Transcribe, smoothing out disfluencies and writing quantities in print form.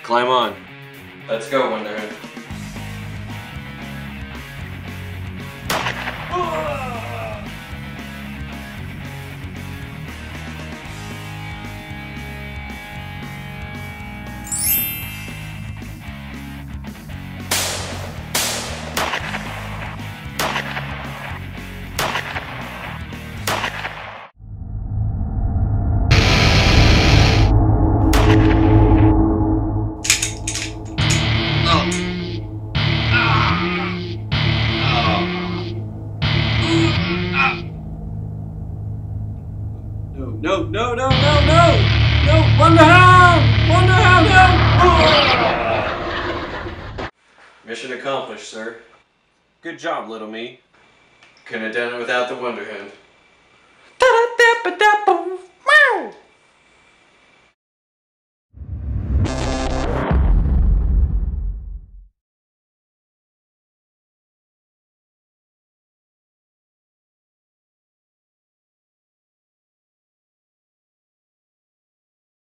Climb on. Let's go, Wunderhund. No, no, no, no, no! No! Wunderhund! Wunderhund, help! Mission accomplished, sir. Good job, little me. Couldn't have done it without the Wunderhund. Da-da-da-ba-da-ba.